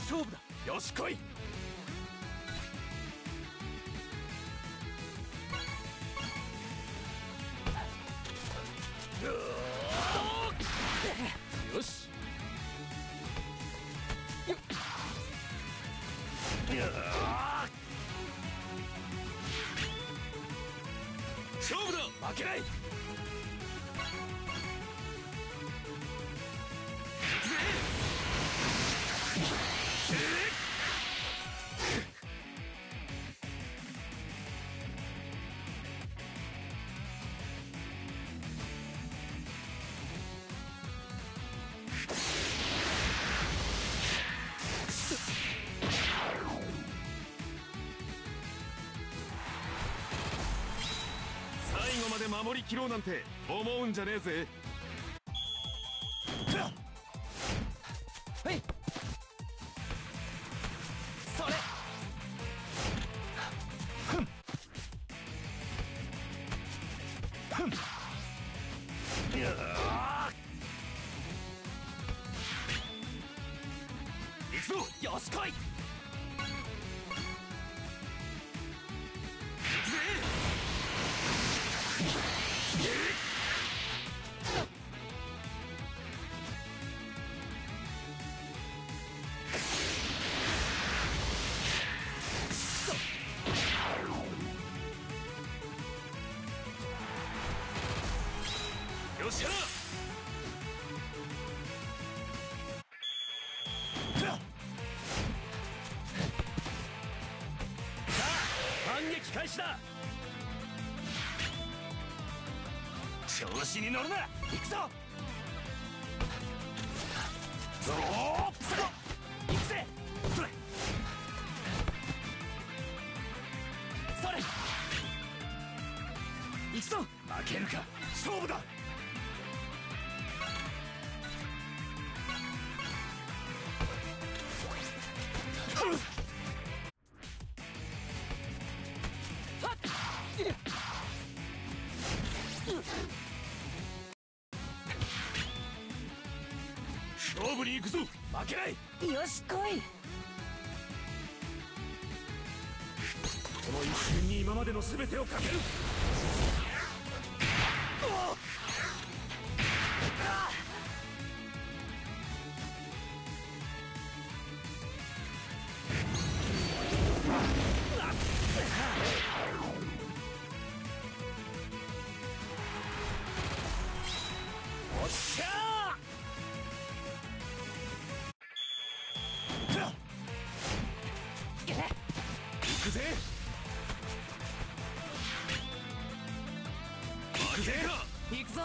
勝負だ。よし来い。よし。勝負だ。負けない。最後まで守りきろうなんて思うんじゃねえぜ。はい。それ。ふん。ふん。行くぞ。よし来い。よっしゃ。さあ反撃開始だ。調子に乗るな。行くぞ。ゾーッそれ行くぜ。それそれ行くぞ。負けるか。勝負だ。勝負に行くぞ。負けない。 よし来い。 この一瞬に今までの全てをかける。おっしゃー。行くぜ。行くぜ。 行くぞ。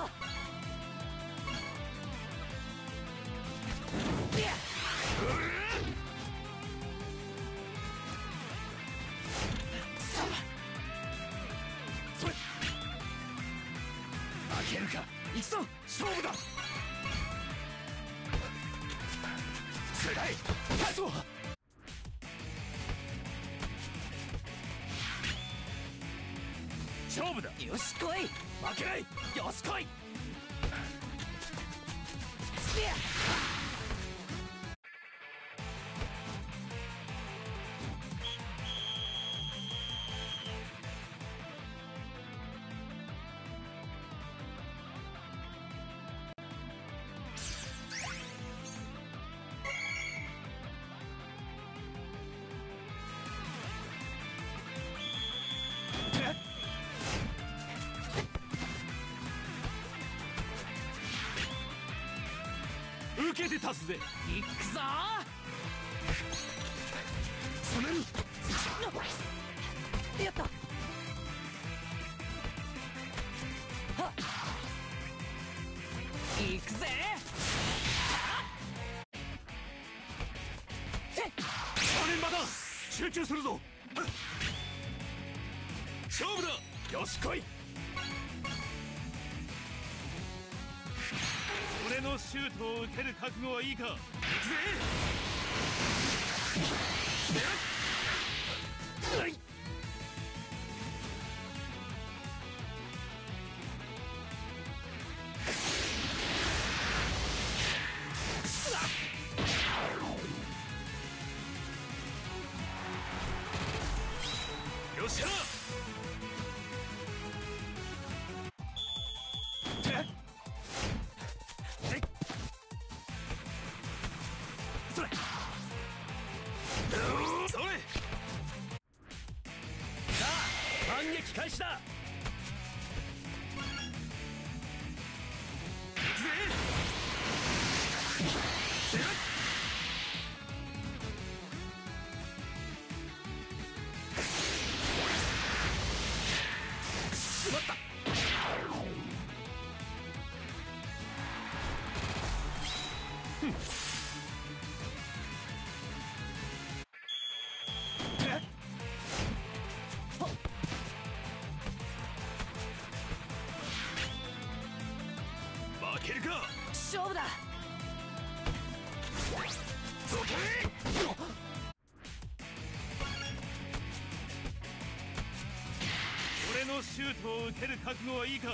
それ負けるか。行くぞ。勝負だ。つらい。そう。勝負だ。 よし来い。 負けない。よし来い。受けて立つぜ。 行くぞ。 それにやった。はっ行くぜ。 正念場だ。集中するぞ。勝負だ。よし来い。俺のシュートを打てる覚悟はいいか。行くぜ。 それそれ。 さあ反撃開始だ。しまった。 負けるか。 勝負だ。 どけ。俺のシュートを受ける覚悟はいいか。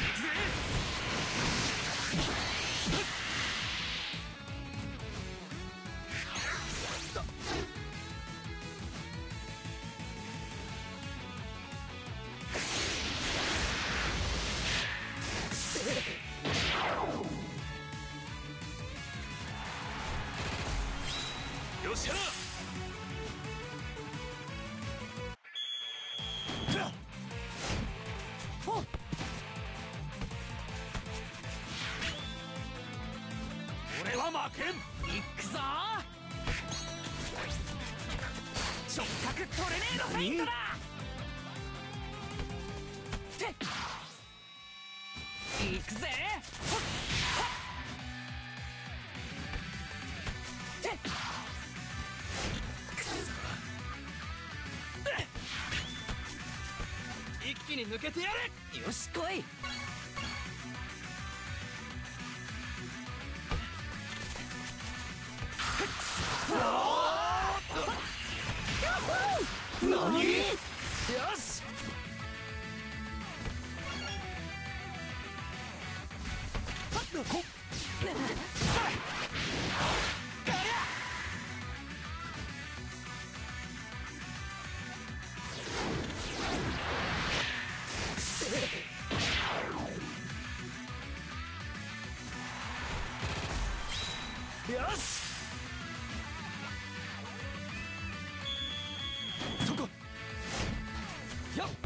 よっしゃ。俺は負けん。 いくぞ。触覚トレネードフェイントだ。ていくぜ。て一気に抜けてやる。よし来い。何？よし。こっ。よし。そこ。よっ。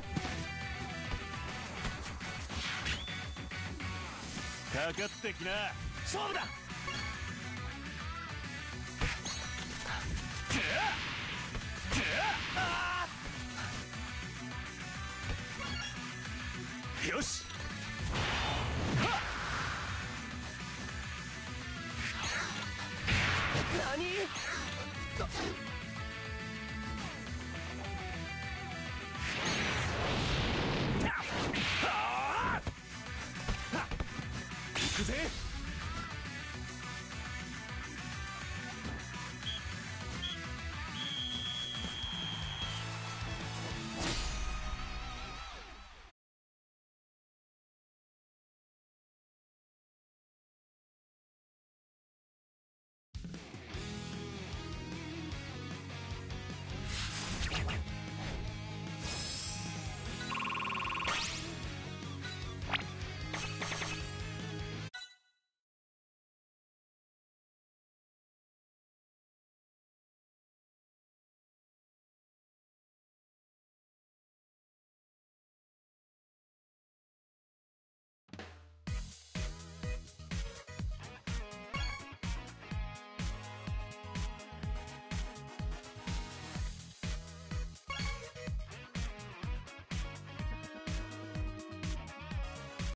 かかってきな。 勝負だ。 よし。 何？